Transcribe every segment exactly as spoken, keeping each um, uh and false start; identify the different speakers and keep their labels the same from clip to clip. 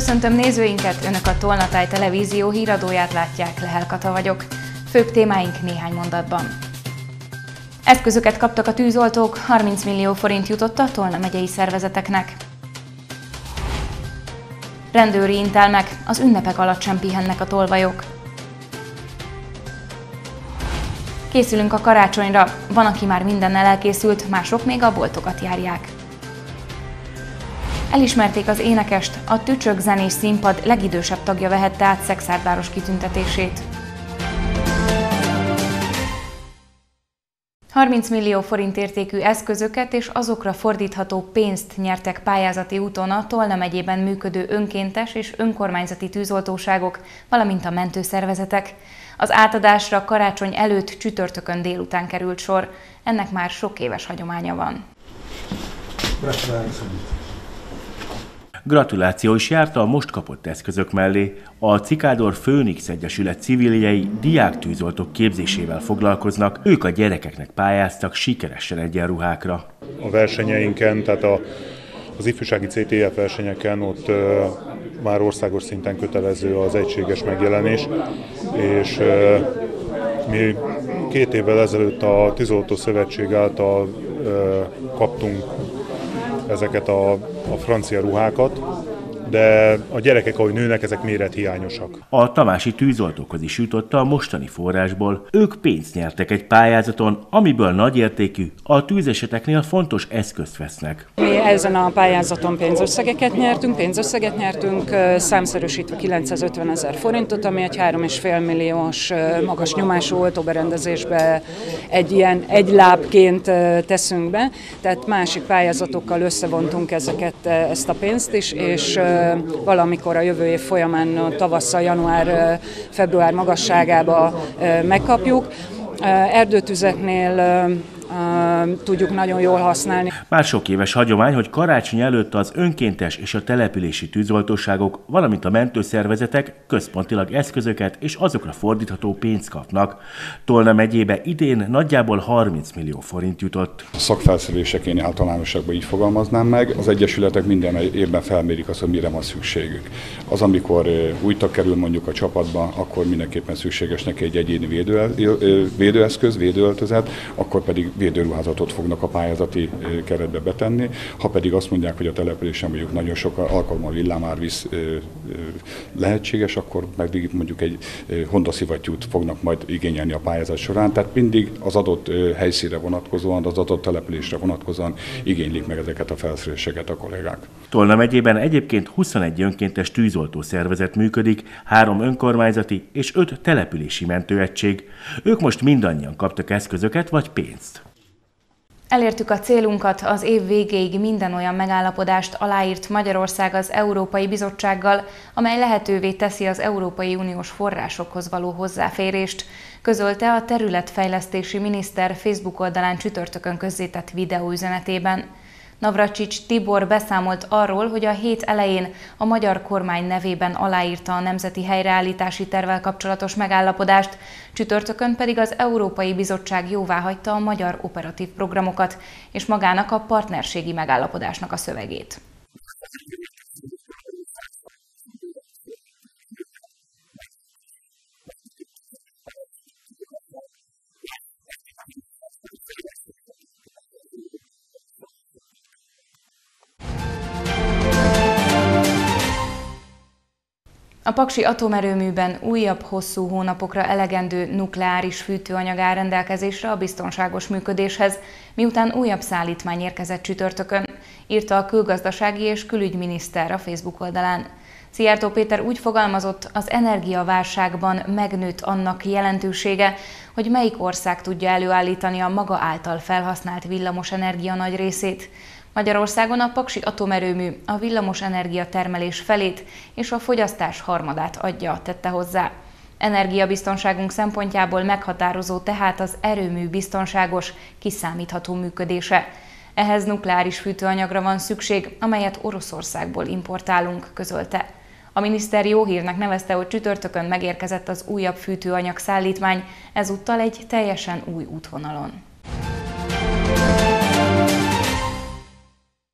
Speaker 1: Köszöntöm nézőinket, Önök a Tolnatáj televízió híradóját látják, Lehel Kata vagyok. Főbb témáink néhány mondatban. Eszközöket kaptak a tűzoltók, harminc millió forint jutott a Tolna megyei szervezeteknek. Rendőri intelmek, az ünnepek alatt sem pihennek a tolvajok. Készülünk a karácsonyra, van, aki már mindennel elkészült, mások még a boltokat járják. Elismerték az énekest, a Tücsök zenés színpad legidősebb tagja vehette át Szekszárd kitüntetését. harminc millió forint értékű eszközöket és azokra fordítható pénzt nyertek pályázati úton a Tolna megyében működő önkéntes és önkormányzati tűzoltóságok, valamint a mentőszervezetek. Az átadásra karácsony előtt csütörtökön délután került sor. Ennek már sok éves hagyománya van.
Speaker 2: Gratuláció is járta a most kapott eszközök mellé. A Cikádor Főnix Egyesület civiljei diáktűzoltók képzésével foglalkoznak, ők a gyerekeknek pályáztak sikeresen egyenruhákra.
Speaker 3: A versenyeinken, tehát a, az ifjúsági cé té ef versenyeken ott uh, már országos szinten kötelező az egységes megjelenés, és uh, mi két évvel ezelőtt a Tűzoltó Szövetség által uh, kaptunk ezeket a, a francia ruhákat, de a gyerekek, ahogy nőnek, ezek mérethiányosak.
Speaker 2: A tamási tűzoltókhoz is jutott a mostani forrásból. Ők pénzt nyertek egy pályázaton, amiből nagyértékű, a tűzeseteknél fontos eszközt vesznek.
Speaker 4: Mi ezen a pályázaton pénzösszegeket nyertünk, pénzösszeget nyertünk, számszerűsítve kilencszázötven ezer forintot, ami egy három és fél milliós magas nyomású oltóberendezésbe egy ilyen egy lábként teszünk be, tehát másik pályázatokkal összevontunk ezeket, ezt a pénzt is, és valamikor a jövő év folyamán tavasszal, január-február magasságába megkapjuk. Erdőtüzeknél Uh, tudjuk nagyon jól használni.
Speaker 2: Már sok éves hagyomány, hogy karácsony előtt az önkéntes és a települési tűzoltóságok, valamint a mentőszervezetek központilag eszközöket és azokra fordítható pénzt kapnak. Tolna megyébe idén nagyjából harminc millió forint jutott.
Speaker 5: A szakfelszerelések én általánosságban így fogalmaznám meg. Az egyesületek minden évben felmérik azt, hogy mire van szükségük. Az, amikor új tag kerül mondjuk a csapatba, akkor mindenképpen szükséges neki egy egyéni védő, védőeszköz, védőöltözet, akkor pedig védőruházatot fognak a pályázati keretbe betenni. Ha pedig azt mondják, hogy a településen mondjuk nagyon sok alkalommal villámárvíz lehetséges, akkor pedig mondjuk egy Honda szivattyút fognak majd igényelni a pályázat során. Tehát mindig az adott helyszínre vonatkozóan, az adott településre vonatkozóan igénylik meg ezeket a felszereléseket a kollégák.
Speaker 2: Tolna megyében egyébként huszonegy önkéntes tűzoltó szervezet működik, három önkormányzati és öt települési mentőegység. Ők most mindannyian kaptak eszközöket vagy pénzt.
Speaker 1: Elértük a célunkat, az év végéig minden olyan megállapodást aláírt Magyarország az Európai Bizottsággal, amely lehetővé teszi az Európai Uniós forrásokhoz való hozzáférést, közölte a területfejlesztési miniszter Facebook oldalán csütörtökön közzétett videóüzenetében. Navracsics Tibor beszámolt arról, hogy a hét elején a magyar kormány nevében aláírta a Nemzeti Helyreállítási Tervvel kapcsolatos megállapodást, csütörtökön pedig az Európai Bizottság jóváhagyta a magyar operatív programokat és magának a partnerségi megállapodásnak a szövegét. A paksi atomerőműben újabb hosszú hónapokra elegendő nukleáris fűtőanyag áll rendelkezésre a biztonságos működéshez, miután újabb szállítmány érkezett csütörtökön, írta a külgazdasági és külügyminiszter a Facebook oldalán. Szijjártó Péter úgy fogalmazott, az energiaválságban megnőtt annak jelentősége, hogy melyik ország tudja előállítani a maga által felhasznált villamosenergia nagy részét. Magyarországon a paksi atomerőmű a villamosenergia termelés felét és a fogyasztás harmadát adja, tette hozzá. Energiabiztonságunk szempontjából meghatározó tehát az erőmű biztonságos, kiszámítható működése. Ehhez nukleáris fűtőanyagra van szükség, amelyet Oroszországból importálunk, közölte. A miniszter jó hírnek nevezte, hogy csütörtökön megérkezett az újabb fűtőanyag szállítmány, ezúttal egy teljesen új útvonalon.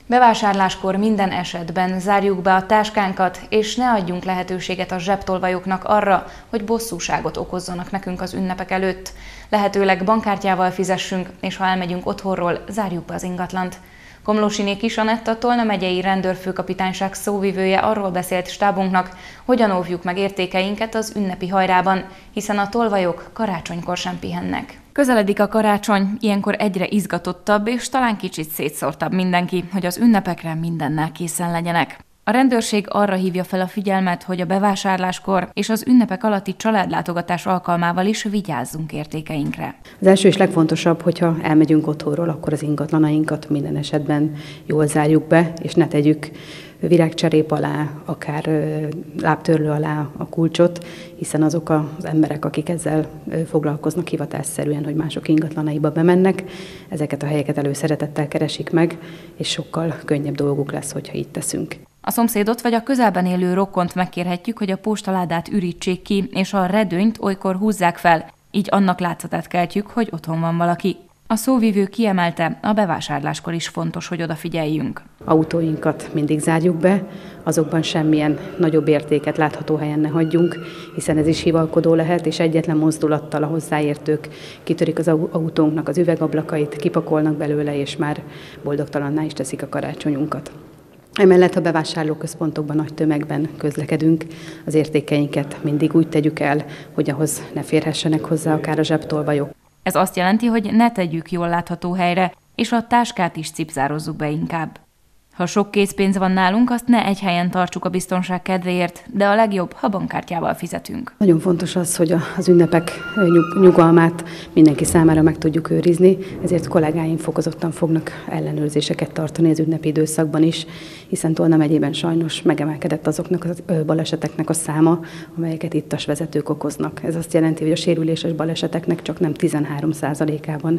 Speaker 1: Bevásárláskor minden esetben zárjuk be a táskánkat, és ne adjunk lehetőséget a zsebtolvajoknak arra, hogy bosszúságot okozzanak nekünk az ünnepek előtt. Lehetőleg bankkártyával fizessünk, és ha elmegyünk otthonról, zárjuk be az ingatlant. Komlósiné Kis Anett, a Tolna megyei rendőrfőkapitányság szóvivője arról beszélt stábunknak, hogyan óvjuk meg értékeinket az ünnepi hajrában, hiszen a tolvajok karácsonykor sem pihennek. Közeledik a karácsony, ilyenkor egyre izgatottabb és talán kicsit szétszórtabb mindenki, hogy az ünnepekre mindennel készen legyenek. A rendőrség arra hívja fel a figyelmet, hogy a bevásárláskor és az ünnepek alatti családlátogatás alkalmával is vigyázzunk értékeinkre.
Speaker 6: Az első és legfontosabb, hogyha elmegyünk otthonról, akkor az ingatlanainkat minden esetben jól zárjuk be, és ne tegyük virágcserép alá, akár lábtörlő alá a kulcsot, hiszen azok az emberek, akik ezzel foglalkoznak hivatásszerűen, hogy mások ingatlanaiba bemennek, ezeket a helyeket előszeretettel keresik meg, és sokkal könnyebb dolguk lesz, hogyha így teszünk.
Speaker 1: A szomszédot vagy a közelben élő rokkont megkérhetjük, hogy a postaládát ürítsék ki, és a redőnyt olykor húzzák fel, így annak látszatát keltjük, hogy otthon van valaki. A szóvivő kiemelte, a bevásárláskor is fontos, hogy odafigyeljünk.
Speaker 6: Autóinkat mindig zárjuk be, azokban semmilyen nagyobb értéket látható helyen ne hagyjunk, hiszen ez is hivalkodó lehet, és egyetlen mozdulattal a hozzáértők kitörik az autónknak az üvegablakait, kipakolnak belőle, és már boldogtalanná is teszik a karácsonyunkat. Emellett a bevásárlóközpontokban nagy tömegben közlekedünk, az értékeinket mindig úgy tegyük el, hogy ahhoz ne férhessenek hozzá akár a zsebtolvajok.
Speaker 1: Ez azt jelenti, hogy ne tegyük jól látható helyre, és a táskát is cipzározzuk be inkább. Ha sok készpénz van nálunk, azt ne egy helyen tartsuk a biztonság kedvéért, de a legjobb, ha bankkártyával fizetünk.
Speaker 6: Nagyon fontos az, hogy az ünnepek nyug- nyugalmát mindenki számára meg tudjuk őrizni, ezért kollégáim fokozottan fognak ellenőrzéseket tartani az ünnepi időszakban is, hiszen Tolna megyében sajnos megemelkedett azoknak a baleseteknek a száma, amelyeket ittas vezetők okoznak. Ez azt jelenti, hogy a sérüléses baleseteknek csak nem tizenhárom százalékában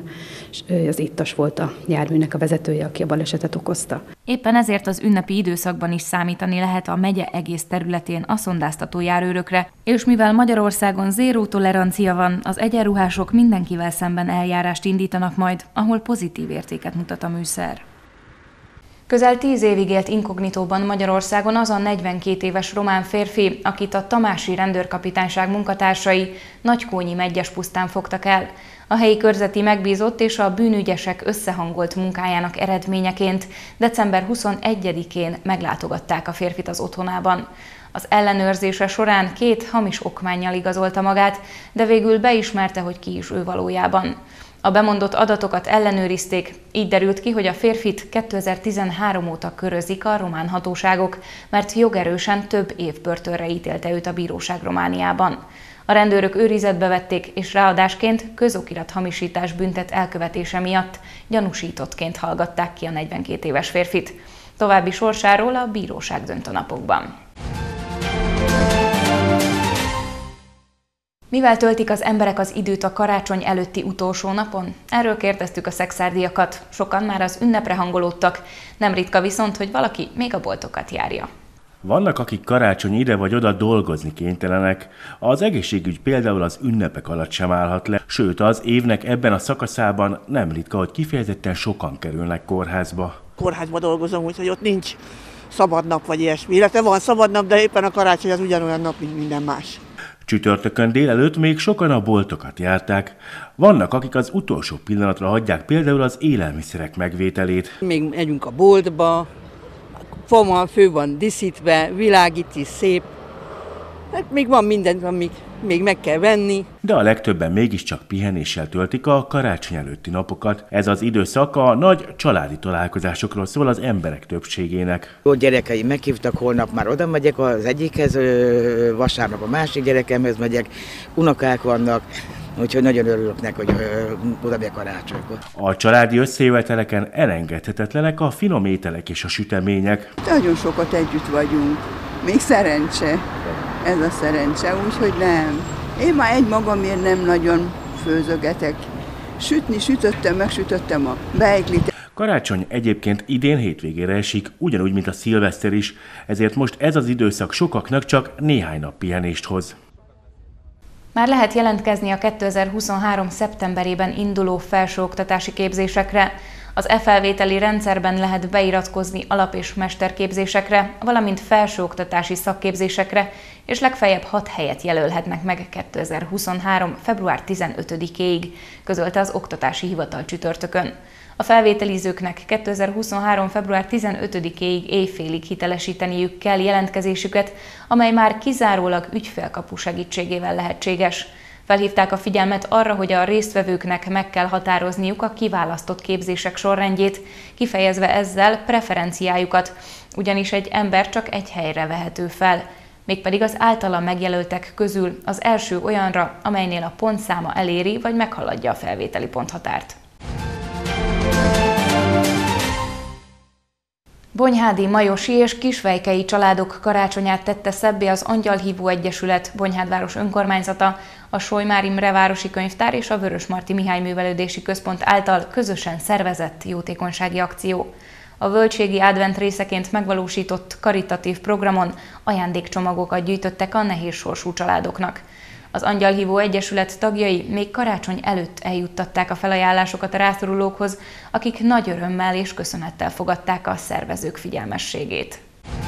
Speaker 6: az ittas volt a járműnek a vezetője, aki a balesetet okozta.
Speaker 1: Éppen ezért az ünnepi időszakban is számítani lehet a megye egész területén a szondáztató járőrökre, és mivel Magyarországon zéró tolerancia van, az egyenruhások mindenkivel szemben eljárást indítanak majd, ahol pozitív értéket mutat a műszer. Közel tíz évig élt inkognitóban Magyarországon az a negyvenkét éves román férfi, akit a tamási rendőrkapitányság munkatársai Nagykónyi Megyespusztán fogtak el. A helyi körzeti megbízott és a bűnügyesek összehangolt munkájának eredményeként december huszonegyedikén meglátogatták a férfit az otthonában. Az ellenőrzése során két hamis okmánnyal igazolta magát, de végül beismerte, hogy ki is ő valójában. A bemondott adatokat ellenőrizték, így derült ki, hogy a férfit kétezer-tizenhárom óta körözik a román hatóságok, mert jogerősen több év börtönre ítélte őt a bíróság Romániában. A rendőrök őrizetbe vették, és ráadásként közokirat hamisítás büntet elkövetése miatt gyanúsítottként hallgatták ki a negyvenkét éves férfit. További sorsáról a bíróság dönt a napokban. Mivel töltik az emberek az időt a karácsony előtti utolsó napon? Erről kérdeztük a szekszárdiakat. Sokan már az ünnepre hangolódtak, nem ritka viszont, hogy valaki még a boltokat járja.
Speaker 2: Vannak, akik karácsony ide vagy oda dolgozni kénytelenek. Az egészségügy például az ünnepek alatt sem állhat le, sőt az évnek ebben a szakaszában nem ritka, hogy kifejezetten sokan kerülnek kórházba.
Speaker 7: Kórházba dolgozom, úgyhogy ott nincs szabad nap vagy ilyesmi. Illetve van szabad nap, de éppen a karácsony az ugyanolyan nap, mint minden más.
Speaker 2: Csütörtökön délelőtt még sokan a boltokat járták. Vannak, akik az utolsó pillanatra hagyják például az élelmiszerek megvételét.
Speaker 8: Még megyünk a boltba, fa fő van díszítve, világít is szép. Hát még van minden, amit még meg kell venni.
Speaker 2: De a legtöbben mégiscsak pihenéssel töltik a karácsony előtti napokat. Ez az időszak a nagy családi találkozásokról szól az emberek többségének.
Speaker 9: Jó gyerekeim meghívtak, holnap már oda megyek az egyikhez, vasárnap a másik gyerekemhez megyek, unokák vannak. Úgyhogy nagyon örülök neki, hogy oda megyek karácsonykor.
Speaker 2: A családi összejöveteleken elengedhetetlenek a finom ételek és a sütemények.
Speaker 10: Nagyon sokat együtt vagyunk. Még szerencse. Ez a szerencse, úgyhogy nem. Én már egy magamért nem nagyon főzögetek. Sütni sütöttem, megsütöttem a beiglit.
Speaker 2: Karácsony egyébként idén hétvégére esik, ugyanúgy, mint a szilveszter is, ezért most ez az időszak sokaknak csak néhány nap pihenést hoz.
Speaker 1: Már lehet jelentkezni a kétezer-huszonhárom szeptemberében induló felsőoktatási képzésekre. Az e-felvételi rendszerben lehet beiratkozni alap- és mesterképzésekre, valamint felsőoktatási szakképzésekre, és legfeljebb hat helyet jelölhetnek meg kétezer-huszonhárom. február tizenötödikéig, közölte az Oktatási Hivatal csütörtökön. A felvételizőknek kétezer-huszonhárom. február tizenötödikéig éjfélig hitelesíteniük kell jelentkezésüket, amely már kizárólag ügyfélkapu segítségével lehetséges. Felhívták a figyelmet arra, hogy a résztvevőknek meg kell határozniuk a kiválasztott képzések sorrendjét, kifejezve ezzel preferenciájukat, ugyanis egy ember csak egy helyre vehető fel, mégpedig az általa megjelöltek közül az első olyanra, amelynél a pontszáma eléri vagy meghaladja a felvételi ponthatárt. Bonyhádi, majosi és kisvejkei családok karácsonyát tette szebbé az Angyalhívó Egyesület, Bonyhádváros önkormányzata, a Solymári Imre Városi Könyvtár és a Vörösmarty Mihály Művelődési Központ által közösen szervezett jótékonysági akció. A völgységi advent részeként megvalósított karitatív programon ajándékcsomagokat gyűjtöttek a nehézsorsú családoknak. Az Angyalhívó Egyesület tagjai még karácsony előtt eljuttatták a felajánlásokat a rászorulókhoz, akik nagy örömmel és köszönettel fogadták a szervezők figyelmességét.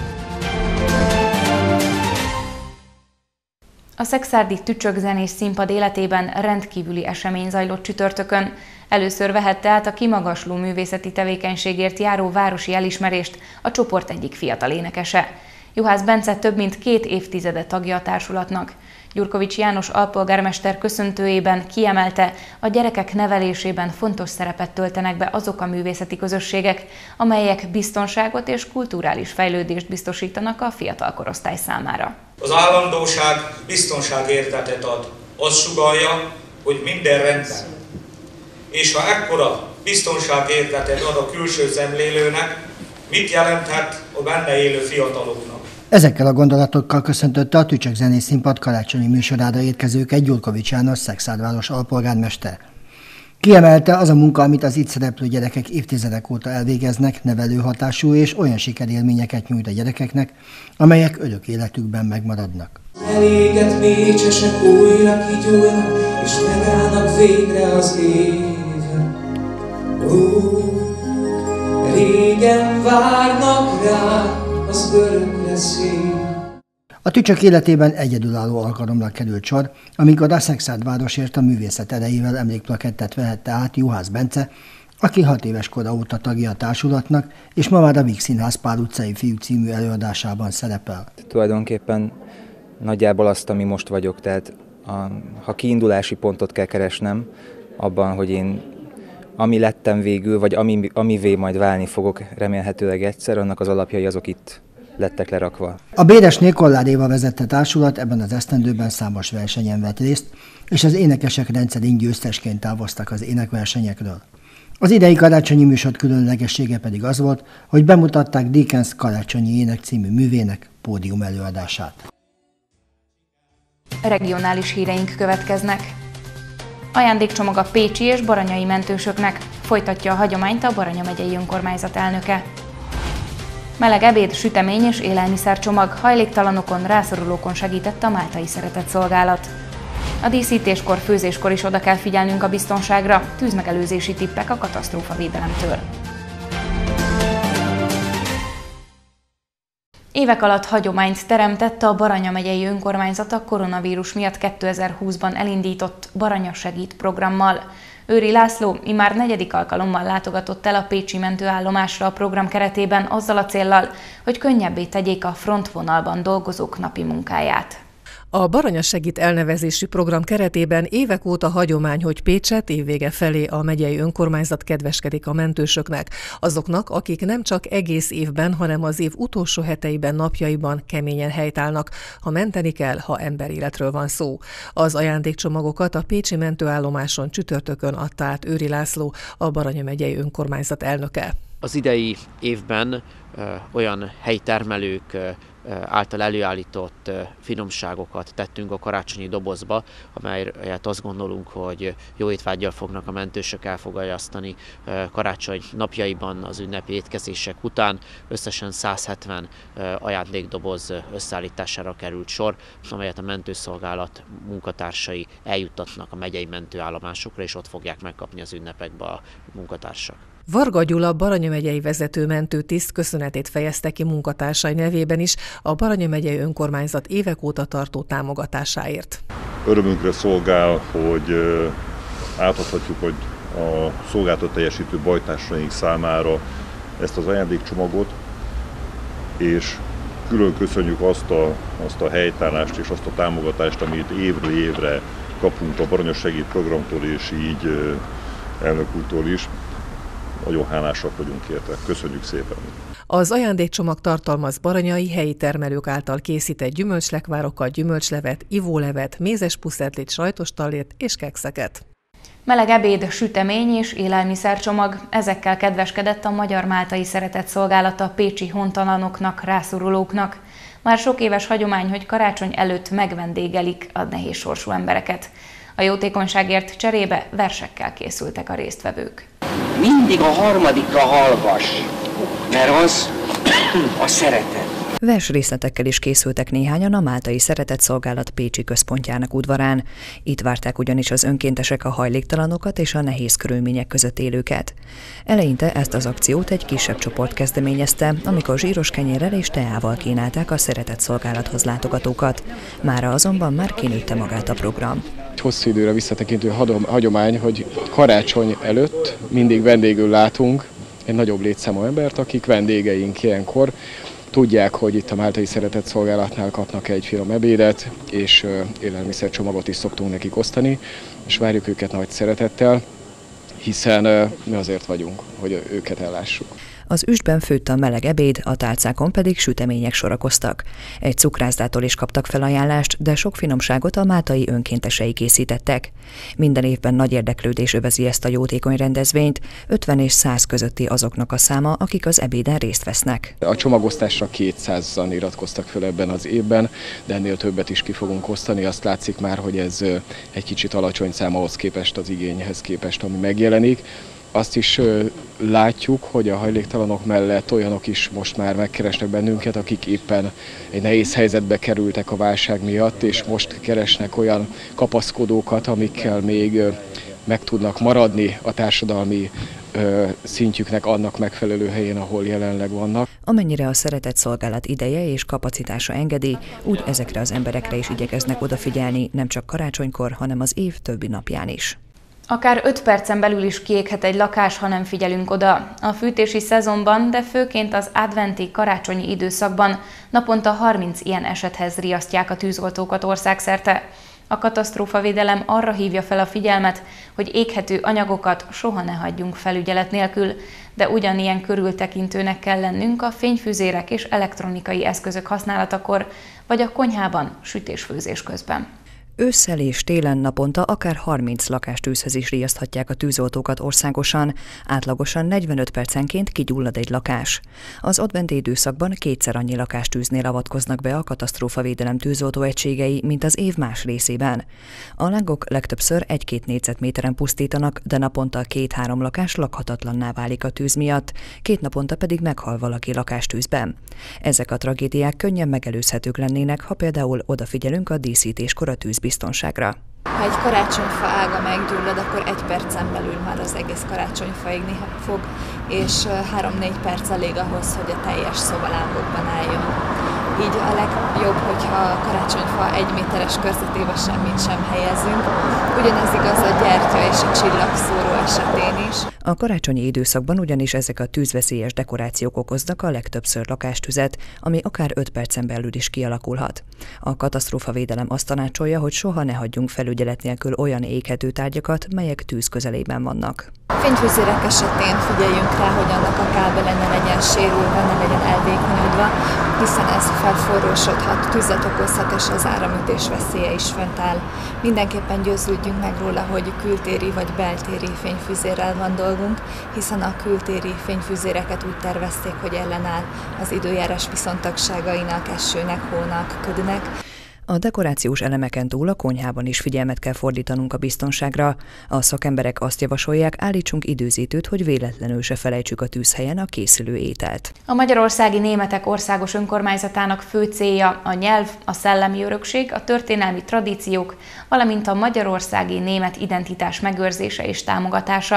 Speaker 1: A szekszárdi Tücsök-zenés színpad életében rendkívüli esemény zajlott csütörtökön. Először vehette át a kimagasló művészeti tevékenységért járó városi elismerést a csoport egyik fiatal énekese. Juhász Bence több mint két évtizede tagja a társulatnak. Gyurkovics János alpolgármester köszöntőjében kiemelte, a gyerekek nevelésében fontos szerepet töltenek be azok a művészeti közösségek, amelyek biztonságot és kulturális fejlődést biztosítanak a fiatal korosztály számára.
Speaker 11: Az állandóság biztonságérzetet ad. Az sugallja, hogy minden rendben. És ha ekkora biztonságérzetet ad a külső szemlélőnek, mit jelenthet a benne élő fiataloknak?
Speaker 12: Ezekkel a gondolatokkal köszöntötte a Tücsök-zenés színpad karácsonyi műsorára érkezőket Gyurkovics János Szekszárd alpolgármester. Kiemelte, az a munka, amit az itt szereplő gyerekek évtizedek óta elvégeznek, nevelő hatású és olyan sikerélményeket nyújt a gyerekeknek, amelyek örök életükben megmaradnak.
Speaker 13: Eléget mécsesek újra kigyúlnak, és megállnak végre az éven. Ó, régen várnak rá az örökre szív.
Speaker 12: A Tücsök életében egyedülálló alkalomra került sor, amikor a Szekszárd-városért a művészet erejével emlékplakettet vehette át Juhász Bence, aki hat éves kora óta tagja a társulatnak, és ma már a Víg Színház Pál utcai fiúk című előadásában szerepel.
Speaker 14: Tulajdonképpen nagyjából azt, ami most vagyok, tehát a, ha kiindulási pontot kell keresnem abban, hogy én ami lettem végül, vagy ami, amivé majd válni fogok remélhetőleg egyszer, annak az alapjai azok itt lettek lerakva.
Speaker 12: A Béresné Kollár Éva vezette társulat ebben az esztendőben számos versenyen vett részt, és az énekesek rendszerint győztesként távoztak az énekversenyekről. Az idei karácsonyi műsor különlegessége pedig az volt, hogy bemutatták Dickens Karácsonyi Ének című művének pódium előadását.
Speaker 1: Regionális híreink következnek. Ajándékcsomag a pécsi és baranyai mentősöknek, folytatja a hagyományt a Baranya megyei önkormányzat elnöke. Meleg ebéd, sütemény és élelmiszercsomag, hajléktalanokon, rászorulókon segített a Máltai Szeretetszolgálat. A díszítéskor, főzéskor is oda kell figyelnünk a biztonságra, tűzmegelőzési tippek a katasztrófavédelemtől. Évek alatt hagyományt teremtett a Baranya megyei önkormányzat a koronavírus miatt kétezer-húszban elindított Baranya Segít programmal. Őri László immár negyedik alkalommal látogatott el a pécsi mentőállomásra a program keretében azzal a céllal, hogy könnyebbé tegyék a frontvonalban dolgozók napi munkáját.
Speaker 15: A Baranya Segít elnevezésű program keretében évek óta hagyomány, hogy Pécset évvége felé a megyei önkormányzat kedveskedik a mentősöknek. Azoknak, akik nem csak egész évben, hanem az év utolsó heteiben, napjaiban keményen helytállnak, ha menteni kell, ha emberéletről van szó. Az ajándékcsomagokat a pécsi mentőállomáson csütörtökön adta át Őri László, a Baranya megyei önkormányzat elnöke.
Speaker 16: Az idei évben ö, olyan helytermelők ö, által előállított finomságokat tettünk a karácsonyi dobozba, amelyet azt gondolunk, hogy jó étvággyal fognak a mentősök elfogaljasztani karácsony napjaiban az ünnepi étkezések után. Összesen száz hetven ajándékdoboz összeállítására került sor, amelyet a mentőszolgálat munkatársai eljuttatnak a megyei mentőállomásokra, és ott fogják megkapni az ünnepekbe a munkatársak.
Speaker 15: Varga Gyula Baranya megyei vezető mentőtiszt köszönetét fejezte ki munkatársai nevében is a Baranya megyei önkormányzat évek óta tartó támogatásáért.
Speaker 17: Örömünkre szolgál, hogy átadhatjuk, hogy a szolgáltat teljesítő bajtársaink számára ezt az ajándékcsomagot, és külön köszönjük azt a, azt a helytállást és azt a támogatást, amit évről évre kapunk a Baranya Segít programtól és így elnök úrtól is. Nagyon hálásak vagyunk érte. Köszönjük szépen!
Speaker 15: Az ajándékcsomag tartalmaz baranyai helyi termelők által készített gyümölcslekvárokat, gyümölcslevet, ivólevet, mézes pusztetlit, sajtos tallért és kekszeket.
Speaker 1: Meleg ebéd, sütemény és élelmiszercsomag. Ezekkel kedveskedett a Magyar Máltai Szeretetszolgálata pécsi hontalanoknak, rászorulóknak. Már sok éves hagyomány, hogy karácsony előtt megvendégelik a nehéz sorsú embereket. A jótékonyságért cserébe versekkel készültek a résztvevők.
Speaker 18: Mindig a harmadikra hallgass, mert az a szeretet.
Speaker 19: Versrészletekkel is készültek néhányan a Máltai Szeretetszolgálat pécsi központjának udvarán. Itt várták ugyanis az önkéntesek a hajléktalanokat és a nehéz körülmények között élőket. Eleinte ezt az akciót egy kisebb csoport kezdeményezte, amikor zsíros kenyérrel és teával kínálták a Szeretetszolgálathoz látogatókat. Mára azonban már kinőtte magát a program.
Speaker 20: Hosszú időre visszatekintő hagyomány, hogy karácsony előtt mindig vendégül látunk egy nagyobb létszámú embert, akik vendégeink ilyenkor. Tudják, hogy itt a Máltai Szeretetszolgálatnál kapnak egy finom ebédet, és élelmiszercsomagot is szoktunk nekik osztani, és várjuk őket nagy szeretettel, hiszen mi azért vagyunk, hogy őket ellássuk.
Speaker 19: Az üstben főtt a meleg ebéd, a tálcákon pedig sütemények sorakoztak. Egy cukrászdától is kaptak felajánlást, de sok finomságot a máltai önkéntesei készítettek. Minden évben nagy érdeklődés övezi ezt a jótékony rendezvényt, ötven és száz közötti azoknak a száma, akik az ebéden részt vesznek.
Speaker 20: A csomagosztásra kétszázan iratkoztak föl ebben az évben, de ennél többet is ki fogunk osztani. Azt látszik már, hogy ez egy kicsit alacsony szám ahhoz képest, az igényhez képest, ami megjelenik. Azt is látjuk, hogy a hajléktalanok mellett olyanok is most már megkeresnek bennünket, akik éppen egy nehéz helyzetbe kerültek a válság miatt, és most keresnek olyan kapaszkodókat, amikkel még meg tudnak maradni a társadalmi szintjüknek annak megfelelő helyén, ahol jelenleg vannak.
Speaker 19: Amennyire a Szeretetszolgálat ideje és kapacitása engedi, úgy ezekre az emberekre is igyekeznek odafigyelni, nem csak karácsonykor, hanem az év többi napján is.
Speaker 1: Akár öt percen belül is kiéghet egy lakás, ha nem figyelünk oda. A fűtési szezonban, de főként az adventi karácsonyi időszakban naponta harminc ilyen esethez riasztják a tűzoltókat országszerte. A katasztrófavédelem arra hívja fel a figyelmet, hogy éghető anyagokat soha ne hagyjunk felügyelet nélkül, de ugyanilyen körültekintőnek kell lennünk a fényfűzérek és elektronikai eszközök használatakor, vagy a konyhában sütés-főzés közben.
Speaker 19: Ősszel és télen naponta akár harminc lakástűzhez is riaszthatják a tűzoltókat országosan, átlagosan negyvenöt percenként kigyullad egy lakás. Az adventi időszakban kétszer annyi lakástűznél avatkoznak be a katasztrófavédelem tűzoltóegységei, mint az év más részében. A lángok legtöbbször egy-két négyzetméteren pusztítanak, de naponta két-három lakás lakhatatlanná válik a tűz miatt, két naponta pedig meghal valaki lakástűzben. Ezek a tragédiák könnyen megelőzhetők lennének, ha például odafigyelünk a díszítéskor a tűz biztonságra.
Speaker 21: Ha egy karácsonyfa ága meggyullad, akkor egy percen belül már az egész karácsonyfa égni fog, és három-négy perc elég ahhoz, hogy a teljes szoba lángokban álljon. Így a legjobb, hogyha a karácsonyfa egy méteres körzetébe semmit sem helyezünk. Ugyanez igaz a gyertya és a csillagszóró esetén is.
Speaker 19: A karácsonyi időszakban ugyanis ezek a tűzveszélyes dekorációk okoznak a legtöbbször lakástüzet, ami akár öt percen belül is kialakulhat. A katasztrófavédelem azt tanácsolja, hogy soha ne hagyjunk felügyelet nélkül olyan éghető tárgyakat, melyek tűz közelében vannak.
Speaker 21: Fényfűzérek esetén figyeljünk rá, hogy annak a kábele ne legyen sérülve, ne legyen elvékonyodva, hiszen ez felforrósodhat, tüzet okozhat, és az áramütés veszélye is fönt áll. Mindenképpen győződjünk meg róla, hogy kültéri vagy beltéri fényfűzérrel van dolgunk, hiszen a kültéri fényfűzéreket úgy tervezték, hogy ellenáll az időjárás viszontagságainak, esőnek, hónak, ködnek.
Speaker 19: A dekorációs elemeken túl a konyhában is figyelmet kell fordítanunk a biztonságra. A szakemberek azt javasolják, állítsunk időzítőt, hogy véletlenül se felejtsük a tűzhelyen a készülő ételt.
Speaker 1: A Magyarországi Németek Országos Önkormányzatának fő célja a nyelv, a szellemi örökség, a történelmi tradíciók, valamint a magyarországi német identitás megőrzése és támogatása.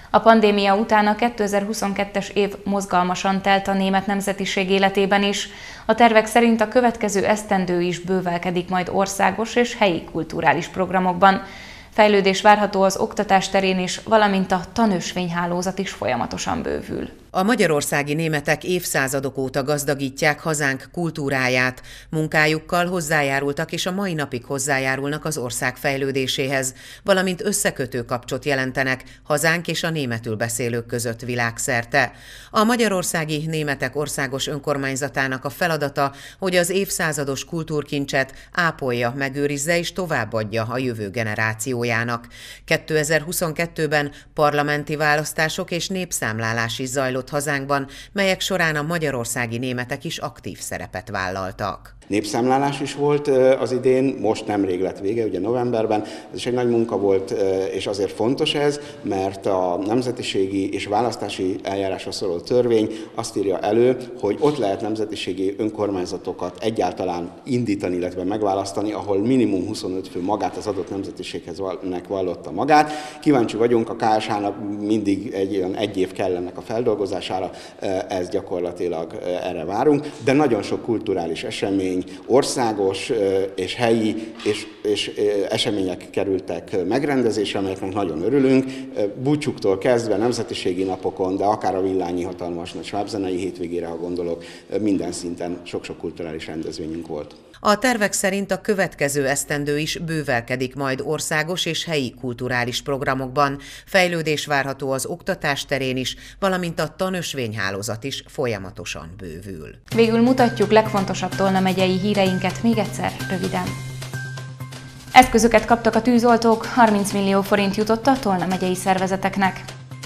Speaker 1: A pandémia után a kétezer-huszonkettes év mozgalmasan telt a német nemzetiség életében is. A tervek szerint a következő esztendő is bővelkedik majd országos és helyi kulturális programokban. Fejlődés várható az oktatás terén is, valamint a tanösvényhálózat is folyamatosan bővül.
Speaker 3: A magyarországi németek évszázadok óta gazdagítják hazánk kultúráját. Munkájukkal hozzájárultak és a mai napig hozzájárulnak az ország fejlődéséhez, valamint összekötő kapcsot jelentenek hazánk és a németül beszélők között világszerte. A Magyarországi Németek Országos Önkormányzatának a feladata, hogy az évszázados kultúrkincset ápolja, megőrizze és továbbadja a jövő generációjának. kétezer-huszonkettőben parlamenti választások és népszámlálás is zajlott hazánkban, melyek során a magyarországi németek is aktív szerepet vállaltak.
Speaker 22: Népszámlálás is volt az idén, most nemrég lett vége, ugye novemberben. Ez is egy nagy munka volt, és azért fontos ez, mert a nemzetiségi és választási eljárásra szóló törvény azt írja elő, hogy ott lehet nemzetiségi önkormányzatokat egyáltalán indítani, illetve megválasztani, ahol minimum huszonöt fő magát az adott nemzetiséghez vallotta magát. Kíváncsi vagyunk, a ká es há-nak mindig egy, olyan egy év kell ennek a feldolgozására, ez gyakorlatilag erre várunk, de nagyon sok kulturális esemény, országos és helyi és, és események kerültek megrendezésre, amelyeknek nagyon örülünk. Búcsúktól kezdve nemzetiségi napokon, de akár a Villányi hatalmas nagy svábzenei hétvégére, ha gondolok, minden szinten sok-sok kulturális rendezvényünk volt.
Speaker 3: A tervek szerint a következő esztendő is bővelkedik majd országos és helyi kulturális programokban. Fejlődés várható az oktatás terén is, valamint a tanösvényhálózat is folyamatosan bővül.
Speaker 1: Végül mutatjuk legfontosabb Tolna megyei híreinket még egyszer röviden. Eszközöket kaptak a tűzoltók, harminc millió forint jutott a Tolna megyei szervezeteknek.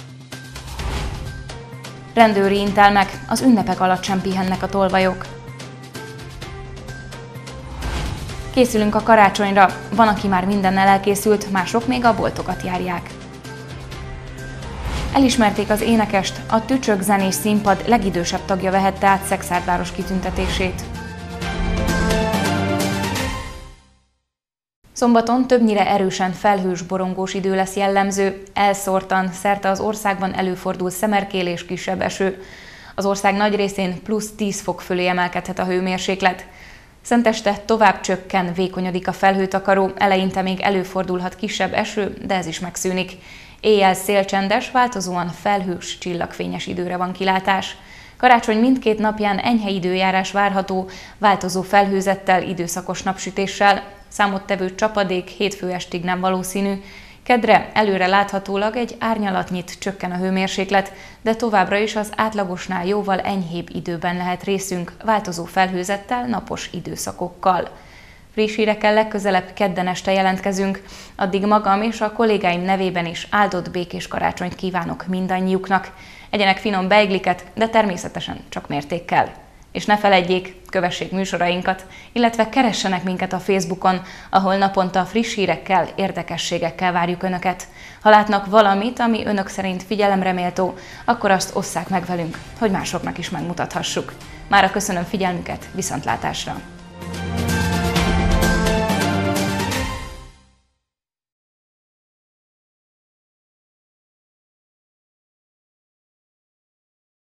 Speaker 1: Rendőri intelmek, az ünnepek alatt sem pihennek a tolvajok. Készülünk a karácsonyra, van, aki már mindennel elkészült, mások még a boltokat járják. Elismerték az énekest, a Tücsök zenés színpad legidősebb tagja vehette át Szekszárd kitüntetését. Szombaton többnyire erősen felhős, borongós idő lesz jellemző, elszórtan szerte az országban előfordul szemerkélés, kisebb eső. Az ország nagy részén plusz tíz fok fölé emelkedhet a hőmérséklet. Szenteste tovább csökken, vékonyodik a felhőtakaró, eleinte még előfordulhat kisebb eső, de ez is megszűnik. Éjjel szélcsendes, változóan felhős, csillagfényes időre van kilátás. Karácsony mindkét napján enyhe időjárás várható, változó felhőzettel, időszakos napsütéssel, számottevő csapadék hétfő estig nem valószínű. Kedre előre láthatólag egy árnyalatnyit csökken a hőmérséklet, de továbbra is az átlagosnál jóval enyhébb időben lehet részünk, változó felhőzettel, napos időszakokkal. Friss hírekkel legközelebb kedden este jelentkezünk, addig magam és a kollégáim nevében is áldott békés karácsonyt kívánok mindannyiuknak. Egyenek finom beigliket, de természetesen csak mértékkel. És ne feledjék, kövessék műsorainkat, illetve keressenek minket a Facebookon, ahol naponta friss hírekkel, érdekességekkel várjuk Önöket. Ha látnak valamit, ami Önök szerint figyelemre méltó, akkor azt osszák meg velünk, hogy másoknak is megmutathassuk. Mára köszönöm figyelmüket, viszontlátásra!